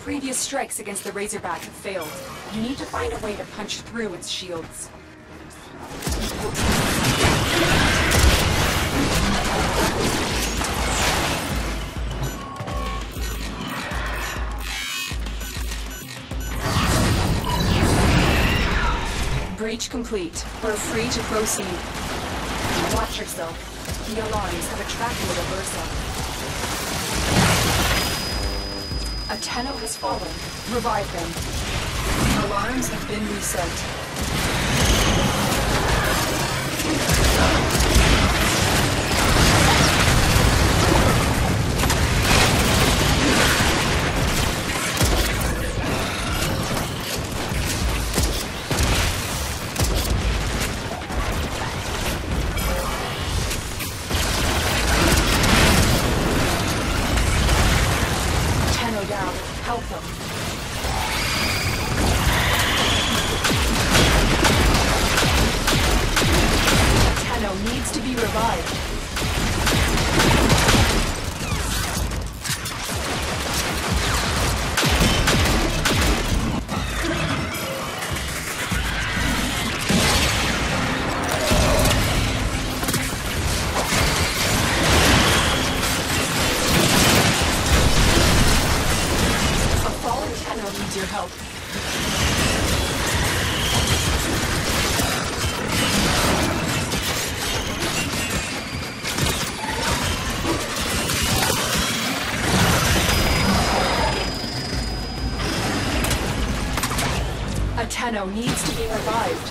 previous strikes against the Razorback have failed. You need to find a way to punch through its shields. Breach complete. We're free to proceed. Watch yourself. The alarms have attracted a Versa. A Tenno has fallen. Revive them. Alarms have been reset. Help them. Tenno needs to be revived. Needs your help. A Tenno needs to be revived.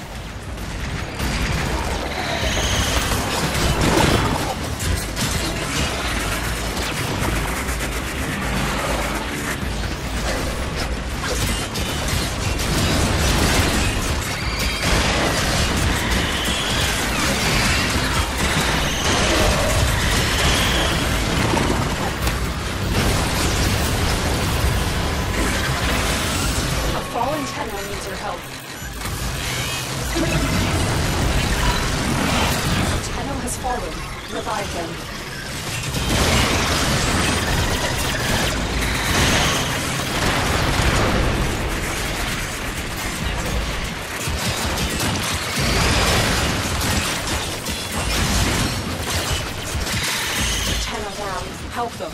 Fallen Tenno needs your help. Tenno has fallen. Revive them. Tenno down. Help them.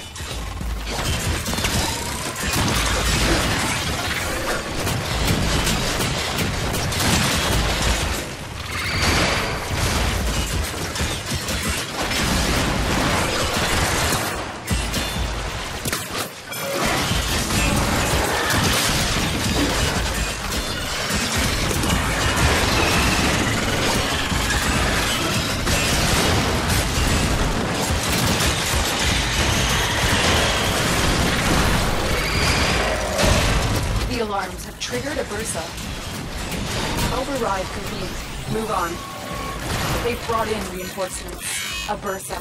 The alarms have triggered a Versa. Override complete. Move on. They've brought in reinforcements. A Versa.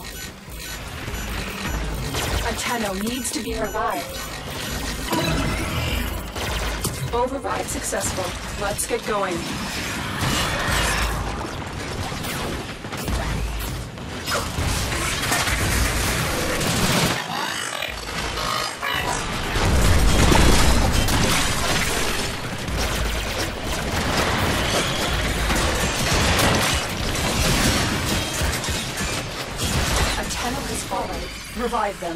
A Tenno needs to be revived. Override successful. Let's get going. Tenno has fallen. Revive them.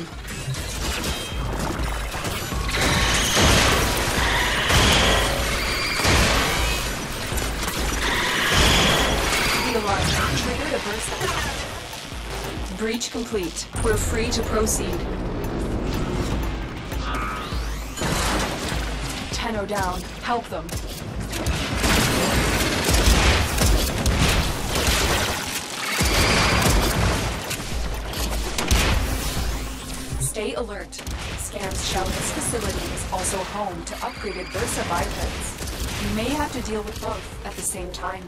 The alarm triggered a burst. Breach complete. We're free to proceed. Tenno down. Help them. Stay alert. Scans show this facility is also home to upgraded Versa bipeds. You may have to deal with both at the same time.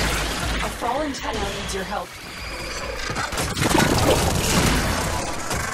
A fallen Tenno needs your help.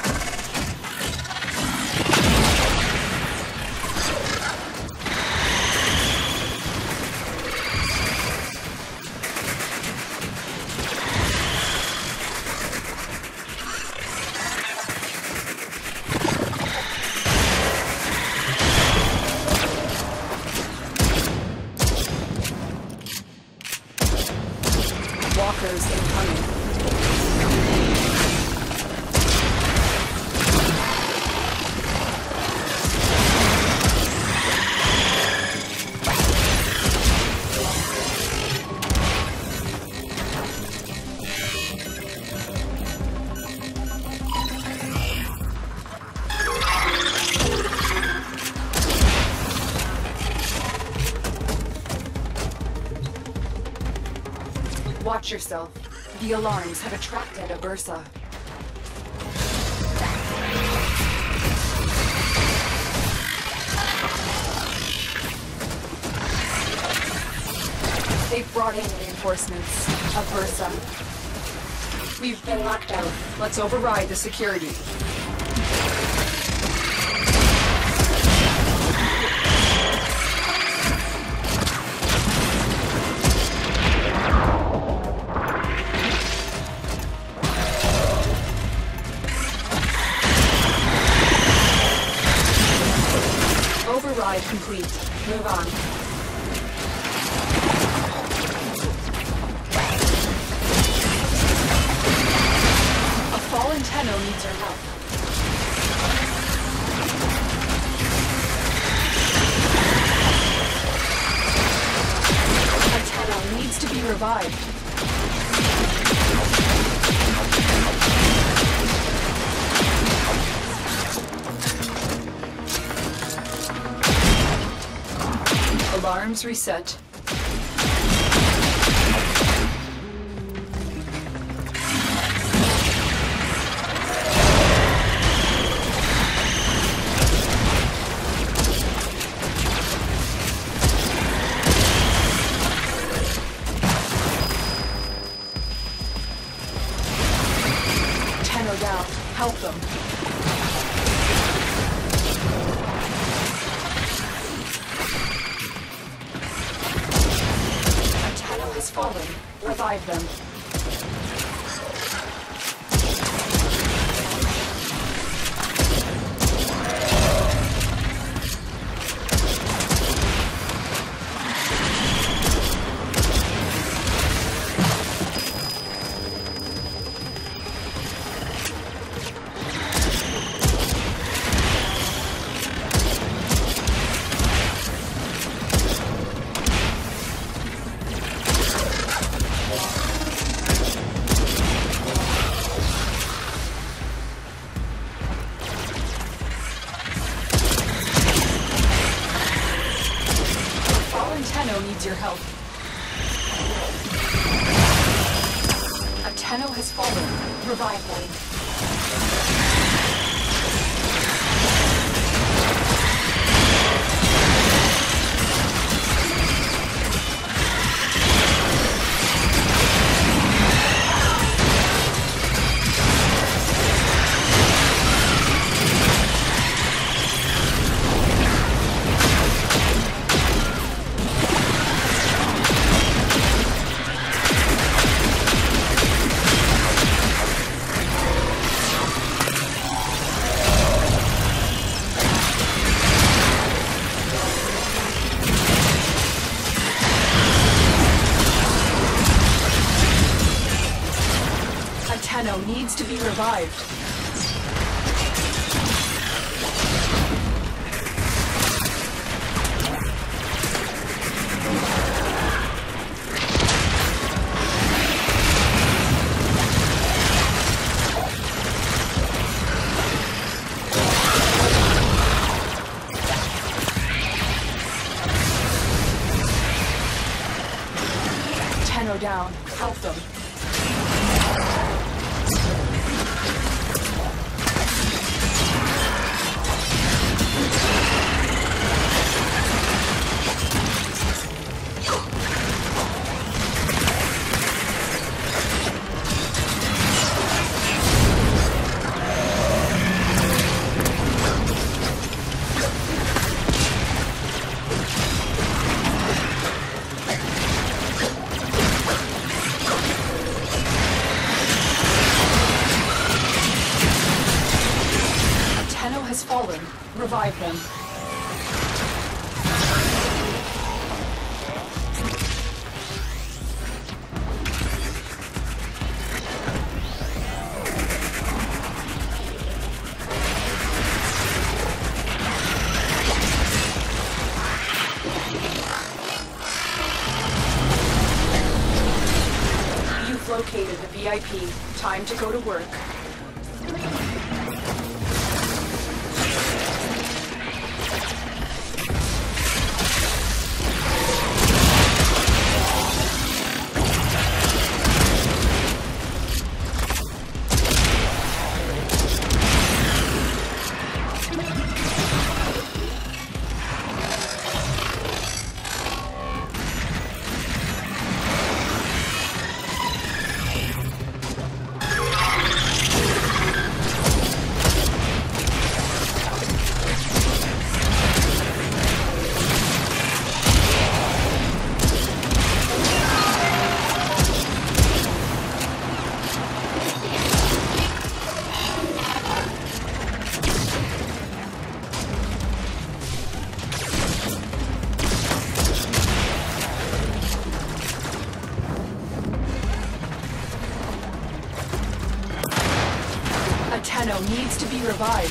Watch yourself. The alarms have attracted a Bursa. They've brought in reinforcements. A Bursa. We've been locked out. Let's override the security. Override complete. Move on. A fallen Tenno needs your help. A Tenno needs to be revived. Alarms reset. Tenno down. Help them. Has fallen. Revive them. Tenno needs your help. A Tenno has fallen. Revive them. Tenno needs to be revived. Tenno down. Help them. Tenno has fallen. Revive them. You've located the VIP. Time to go to work. Tenno needs to be revived.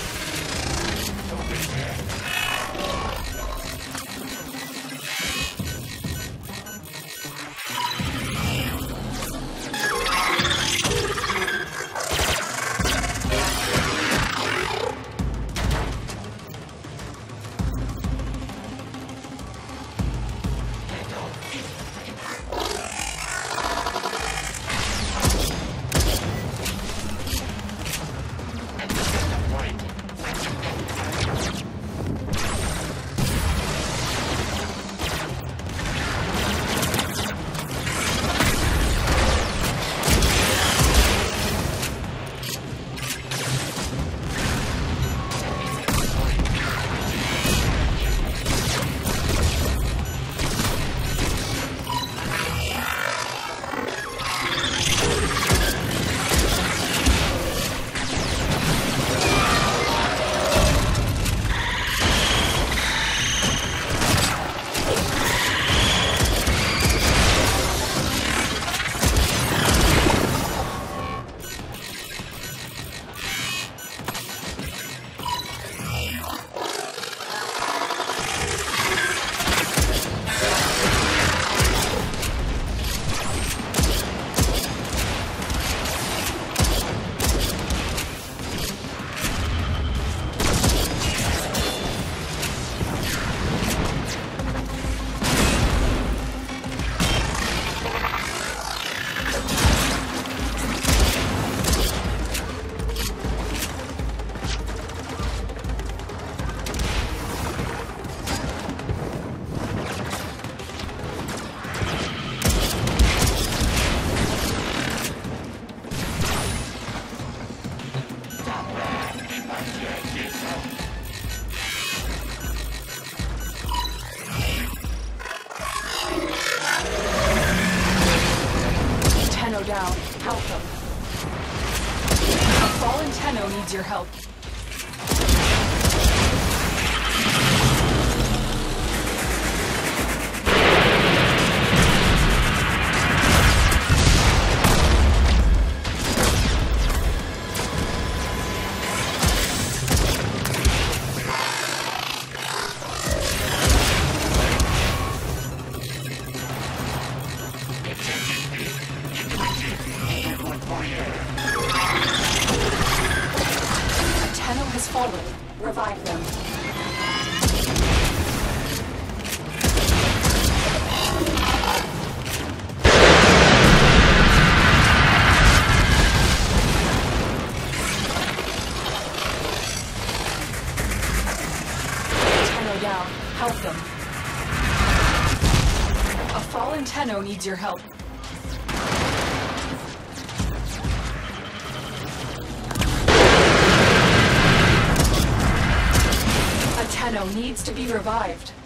Down. Help them. A fallen Tenno needs your help. Tenno has fallen. Revive them. Tenno down. Help them. A fallen Tenno needs your help. Tenno needs to be revived.